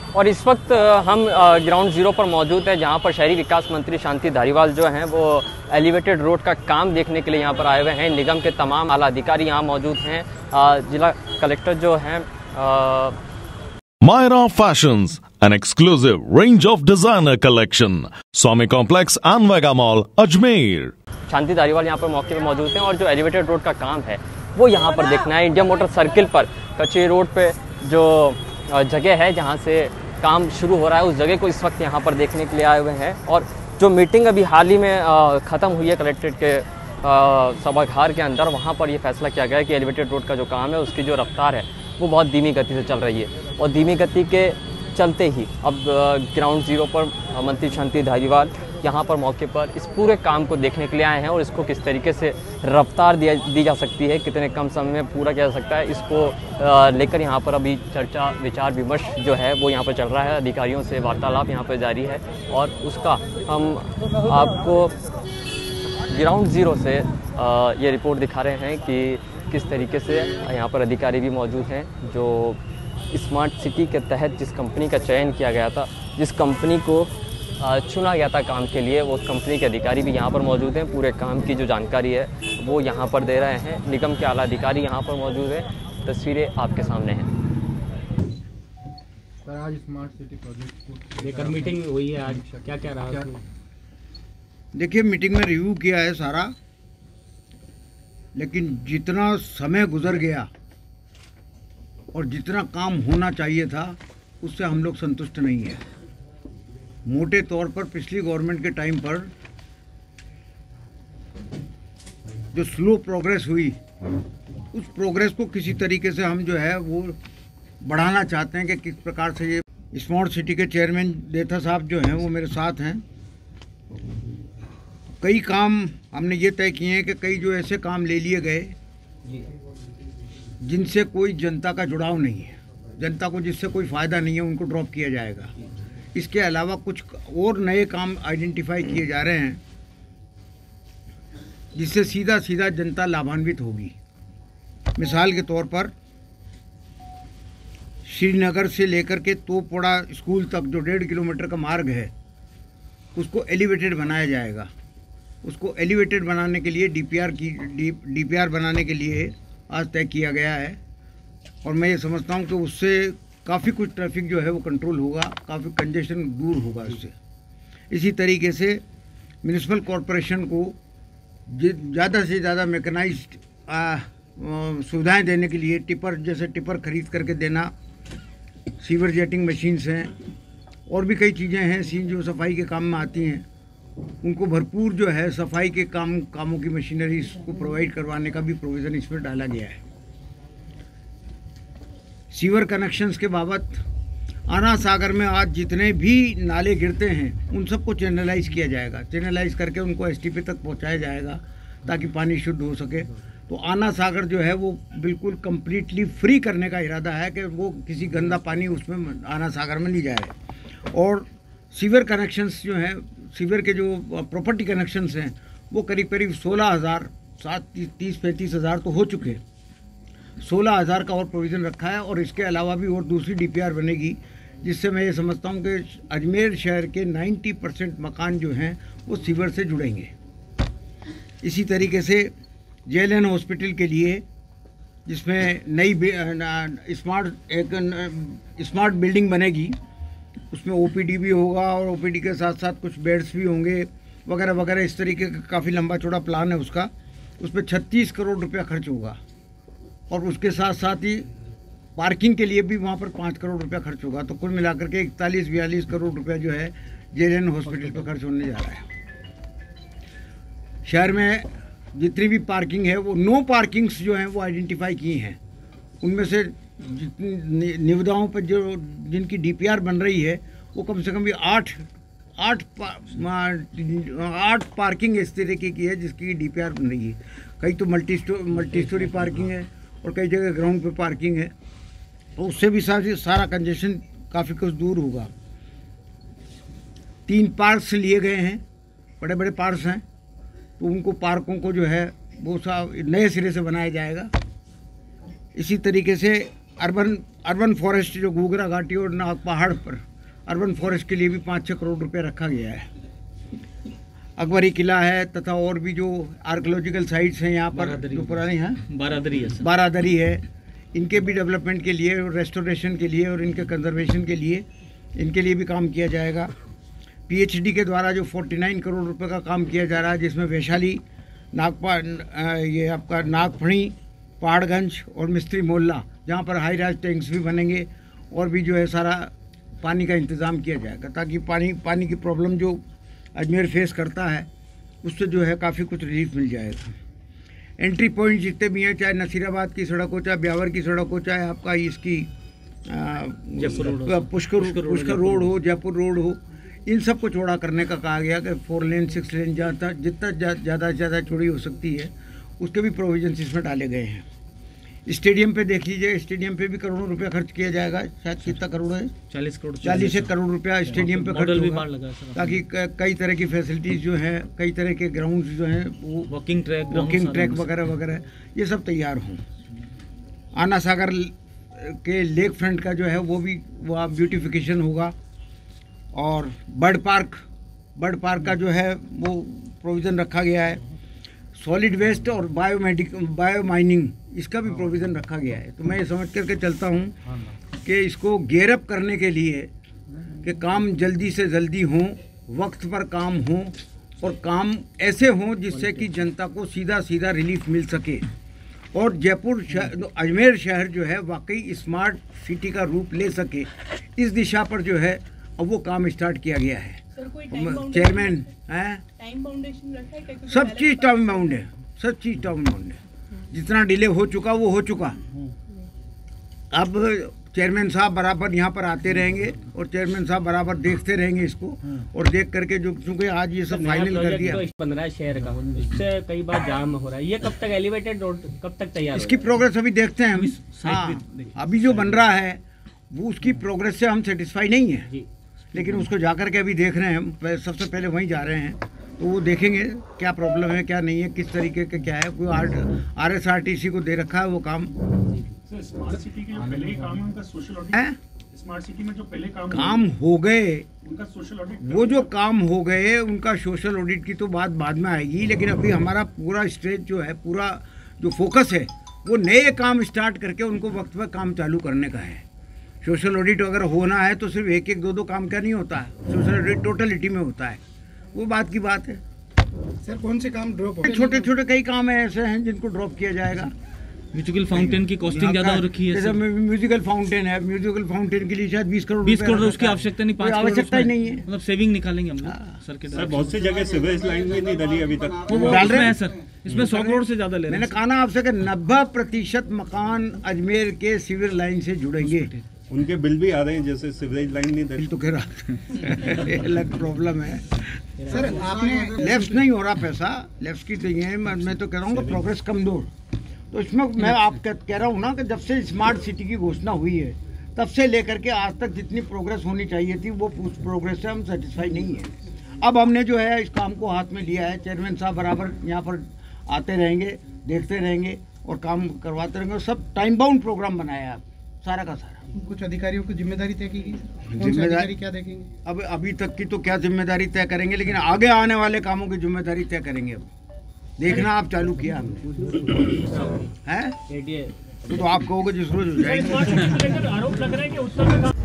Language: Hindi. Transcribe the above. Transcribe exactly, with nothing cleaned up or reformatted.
और इस वक्त हम ग्राउंड जीरो पर मौजूद हैं, जहां पर शहरी विकास मंत्री शांति धारीवाल जो हैं वो एलिवेटेड रोड का काम देखने के लिए यहां पर आए हुए हैं। निगम के तमाम आला अधिकारी यहां मौजूद हैं। जिला कलेक्टर जो हैं Myra Fashions, an exclusive range of designer collection, Swami Complex and Vega Mall, Ajmer. Shanti Dhariwal यहाँ पर मौके पर मौजूद हैं और जो एलिवेटेड रोड का काम है वो यहाँ पर देखना है। इंडिया मोटर सर्किल पर कचरी रोड पे जो जगह है जहाँ से काम शुरू हो रहा है, उस जगह को इस वक्त यहाँ पर देखने के लिए आए हुए हैं। और जो मीटिंग अभी हाल ही में ख़त्म हुई है कलेक्ट्रेट के सभागार के अंदर, वहाँ पर ये फैसला किया गया है कि एलिवेटेड रोड का जो काम है उसकी जो रफ्तार है वो बहुत धीमी गति से चल रही है। और धीमी गति के चलते ही अब ग्राउंड जीरो पर मंत्री शांति धारीवाल यहाँ पर मौके पर इस पूरे काम को देखने के लिए आए हैं और इसको किस तरीके से रफ्तार दिया दी जा सकती है, कितने कम समय में पूरा किया जा सकता है, इसको लेकर यहाँ पर अभी चर्चा विचार विमर्श जो है वो यहाँ पर चल रहा है। अधिकारियों से वार्तालाप यहाँ पर जारी है और उसका हम आपको ग्राउंड ज़ीरो से ये रिपोर्ट दिखा रहे हैं कि किस तरीके से यहाँ पर अधिकारी भी मौजूद हैं। जो स्मार्ट सिटी के तहत जिस कंपनी का चयन किया गया था, जिस कंपनी को चुना गया था काम के लिए, वो उस कंपनी के अधिकारी भी यहाँ पर मौजूद हैं। पूरे काम की जो जानकारी है वो यहाँ पर दे रहे हैं। निगम के आला अधिकारी यहाँ पर मौजूद हैं। तस्वीरें आपके सामने हैं। सर, आज स्मार्ट सिटी प्रोजेक्ट को लेकर मीटिंग हुई है, आज क्या क्या रहा? देखिए, मीटिंग में रिव्यू किया है सारा, लेकिन जितना समय गुजर गया और जितना काम होना चाहिए था उससे हम लोग संतुष्ट नहीं है। मोटे तौर पर पिछली गवर्नमेंट के टाइम पर जो स्लो प्रोग्रेस हुई, उस प्रोग्रेस को किसी तरीके से हम जो है वो बढ़ाना चाहते हैं कि किस प्रकार से ये स्मार्ट सिटी के चेयरमैन देथा साहब जो हैं वो मेरे साथ हैं। कई काम हमने ये तय किए हैं कि कई जो ऐसे काम ले लिए गए जिनसे कोई जनता का जुड़ाव नहीं है, जनता को जिससे कोई फ़ायदा नहीं है, उनको ड्रॉप किया जाएगा। इसके अलावा कुछ और नए काम आइडेंटिफाई किए जा रहे हैं जिससे सीधा सीधा जनता लाभान्वित होगी। मिसाल के तौर पर श्रीनगर से लेकर के तोपड़ा स्कूल तक जो डेढ़ किलोमीटर का मार्ग है उसको एलिवेटेड बनाया जाएगा। उसको एलिवेटेड बनाने के लिए डीपीआर की डी डीपीआर बनाने के लिए आज तय किया गया है और मैं ये समझता हूँ कि उससे काफ़ी कुछ ट्रैफिक जो है वो कंट्रोल होगा, काफ़ी कंजेशन दूर होगा उससे। इसी तरीके से म्यूनिसिपल कॉरपोरेशन को ज़्यादा से ज़्यादा मैकेनाइज्ड सुविधाएं देने के लिए टिपर जैसे टिपर खरीद करके देना, सीवर जेटिंग मशीन्स हैं और भी कई चीज़ें हैं सीन जो सफाई के काम में आती हैं, उनको भरपूर जो है सफाई के काम कामों की मशीनरी को प्रोवाइड करवाने का भी प्रोविज़न इसमें डाला गया है। सीवर कनेक्शंस के बाबत आना सागर में आज जितने भी नाले गिरते हैं उन सबको चैनलाइज किया जाएगा। चैनलाइज करके उनको एसटीपी तक पहुंचाया जाएगा ताकि पानी शुद्ध हो सके। तो आना सागर जो है वो बिल्कुल कंप्लीटली फ्री करने का इरादा है कि वो किसी गंदा पानी उसमें आना सागर में नहीं जाए। और सीवर कनेक्शंस जो हैं, सीवर के जो प्रॉपर्टी कनेक्शंस हैं वो करीब करीब सोलह हज़ार सात तीस पैंतीस हज़ार तो हो चुके हैं। सोलह हज़ार का और प्रोविज़न रखा है और इसके अलावा भी और दूसरी डीपीआर बनेगी जिससे मैं ये समझता हूँ कि अजमेर शहर के नब्बे परसेंट मकान जो हैं वो सीवर से जुड़ेंगे। इसी तरीके से जेएलएन हॉस्पिटल के लिए जिसमें नई स्मार्ट एक स्मार्ट बिल्डिंग बनेगी, उसमें ओपीडी भी होगा और ओपीडी के साथ साथ कुछ बेड्स भी होंगे वगैरह वगैरह। इस तरीके का काफ़ी लंबा चौड़ा प्लान है उसका। उस पर छत्तीस करोड़ रुपया खर्च होगा और उसके साथ साथ ही पार्किंग के लिए भी वहाँ पर पाँच करोड़ रुपया खर्च होगा। तो कुल मिलाकर के इकतालीस बयालीस करोड़ रुपया जो है जेएलएन हॉस्पिटल पर खर्च होने जा रहा है। शहर में जितनी भी पार्किंग है वो नो पार्किंग्स जो हैं वो आइडेंटिफाई की हैं। उनमें से जितनी निविदाओं पर जो जिनकी डीपीआर बन रही है वो कम से कम भी आठ आठ पा, आठ पार्किंग इस तरीके की है जिसकी डीपीआर बन रही है। कई तो मल्टी स्टो मल्टी स्टोरी पार्किंग है और कई जगह ग्राउंड पे पार्किंग है। तो उससे भी सारा सारा कंजेशन काफ़ी कुछ दूर होगा। तीन पार्क्स लिए गए हैं, बड़े बड़े पार्क्स हैं, तो उनको पार्कों को जो है वो सा नए सिरे से बनाया जाएगा। इसी तरीके से अर्बन अर्बन फॉरेस्ट जो घूघरा घाटी और नाग पहाड़ पर अर्बन फॉरेस्ट के लिए भी पाँच छः करोड़ रुपए रखा गया है। अकबरी किला है तथा और भी जो आर्कोलॉजिकल साइट्स हैं यहाँ पर जो पुराने हैं, बारादरी है सर। बारादरी है, इनके भी डेवलपमेंट के लिए और रेस्टोरेशन के लिए और इनके कंजर्वेशन के लिए इनके लिए भी काम किया जाएगा। पीएचडी के द्वारा जो उनचास करोड़ रुपए का काम किया जा रहा है, जिसमें वैशाली, नागपा ये आपका नागफणी, पहाड़गंज और मिस्त्री मोहल्ला, जहाँ पर हाई राइज टैंक्स भी बनेंगे और भी जो है सारा पानी का इंतज़ाम किया जाएगा, ताकि पानी पानी की प्रॉब्लम जो अजमेर फेस करता है उससे जो है काफ़ी कुछ रिलीफ मिल जाएगा। एंट्री पॉइंट जितने भी हैं, चाहे नसीराबाद की सड़क हो, चाहे ब्यावर की सड़क हो, चाहे आपका इसकी पुष्कर पुष्कर रोड हो, जयपुर रोड हो, इन सब को चौड़ा करने का कहा गया कि फोर लेन सिक्स लेन जहाँ जितना ज़्यादा से ज़्यादा चौड़ी हो सकती है उसके भी प्रोविजन इसमें डाले गए हैं। स्टेडियम पे देख लीजिए, स्टेडियम पे भी करोड़ों रुपया खर्च किया जाएगा, शायद कितना करोड़ है, चालीस करोड़ चालीस एक करोड़ रुपया स्टेडियम पे खर्च होगा, ताकि कई तरह की फैसिलिटीज़ जो हैं, कई तरह के ग्राउंड्स जो हैं, वो वॉकिंग ट्रैक वॉकिंग ट्रैक वगैरह वगैरह ये सब तैयार हों। आना सागर के लेक फ्रंट का जो है वो भी वो ब्यूटिफिकेशन होगा, और बर्ड पार्क बर्ड पार्क का जो है वो प्रोविज़न रखा गया है। सॉलिड वेस्ट और बायोमेडिक बायो माइनिंग इसका भी प्रोविज़न रखा गया है। तो मैं ये समझ करके चलता हूँ कि इसको गेयर अप करने के लिए कि काम जल्दी से जल्दी हों, वक्त पर काम हो और काम ऐसे हों जिससे कि जनता को सीधा सीधा रिलीफ मिल सके, और जयपुर शहर अजमेर शहर जो है वाकई स्मार्ट सिटी का रूप ले सके, इस दिशा पर जो है अब वो काम स्टार्ट किया गया है। चेयरमैन है, टाइम बाउंडेशन रखा है क्या? सब चीज़ टाइम बाउंड है, सब चीज़ टाइम बाउंड है। जितना डिले हो चुका वो हो चुका। अब चेयरमैन साहब बराबर यहाँ पर आते रहेंगे और चेयरमैन साहब बराबर देखते रहेंगे इसको, और देख करके जो चूँकि आज ये सब फाइनल कर दिया। बन रहा है शहर का, इससे कई बार जाम हो रहा है, ये कब तक एलिवेटेड रोड कब तक तैयार? इसकी प्रोग्रेस अभी देखते हैं हम। हाँ, अभी जो बन रहा है वो उसकी प्रोग्रेस से हम सेटिस्फाई नहीं है, लेकिन उसको जाकर के अभी देख रहे हैं हम। सबसे पहले वहीं जा रहे हैं, तो वो देखेंगे क्या प्रॉब्लम है क्या नहीं है, किस तरीके का क्या है। कोई R S R T C को दे रखा है वो काम। स्मार्ट सिटी के जो पहले ही काम है उनका सोशल ऑडिट, स्मार्ट सिटी में जो पहले काम काम हो गए उनका सोशल ऑडिट, वो जो काम हो गए उनका सोशल ऑडिट की तो बात बाद में आएगी, लेकिन अभी हमारा पूरा स्टेज जो है, पूरा जो फोकस है वो नए काम स्टार्ट करके उनको वक्त पर काम चालू करने का है। सोशल ऑडिट अगर होना है तो सिर्फ एक एक दो दो काम का नहीं होता है, सोशल ऑडिट टोटलिटी में होता है, वो बात की बात है। सर कौन से काम ड्रॉप हो? छोटे छोटे कई काम ऐसे हैं जिनको ड्रॉप किया जाएगा। म्यूजिकल फाउंटेन की कॉस्टिंग ज्यादा हो रखी है। जैसे म्यूजिकल फाउंटेन है, म्यूजिकल फाउंटेन के लिए शायद बीस करोड़ बीस करोड़ उसकी आवश्यकता नहीं, पाँच आवश्यकता ही नहीं है, मतलब सेविंग निकालेंगे हम लोग सर के। सर बहुत सी जगह सीवरेज लाइन भी नहीं डली अभी तक, वो डाल रहे हैं सर, इसमें सौ करोड़ से ज्यादा ले रहे हैं। मैंने कहा ना आपसे कि नब्बे प्रतिशत मकान अजमेर के सीवर लाइन से जुड़ेंगे। उनके बिल भी आ रहे हैं, जैसे सीवरेज लाइन नहीं डली तो कह रहा अलग प्रॉब्लम है सर। आपने लेफ्ट नहीं हो रहा पैसा, लेफ्ट की तो ये मैं तो कह रहा हूँ प्रोग्रेस कमजोर। तो इसमें मैं आप कह, कह रहा हूँ ना कि जब से स्मार्ट सिटी की घोषणा हुई है तब से लेकर के आज तक जितनी प्रोग्रेस होनी चाहिए थी वो प्रोग्रेस से हम सेटिस्फाई नहीं है। अब हमने जो है इस काम को हाथ में लिया है, चेयरमैन साहब बराबर यहाँ पर आते रहेंगे, देखते रहेंगे और काम करवाते रहेंगे। सब टाइम बाउंड प्रोग्राम बनाया है सारा का सारा। कुछ अधिकारियों की जिम्मेदारी तय की गई, जिम्मेदारी क्या देखेंगे? अब अभी तक की तो क्या जिम्मेदारी तय करेंगे, लेकिन आगे आने वाले कामों की जिम्मेदारी तय करेंगे। अब देखना आप चालू किया हमने है, तो, तो आप कहोगे जिस रोज हो जाएगी। आरोप लग रहा है कि उत्तर में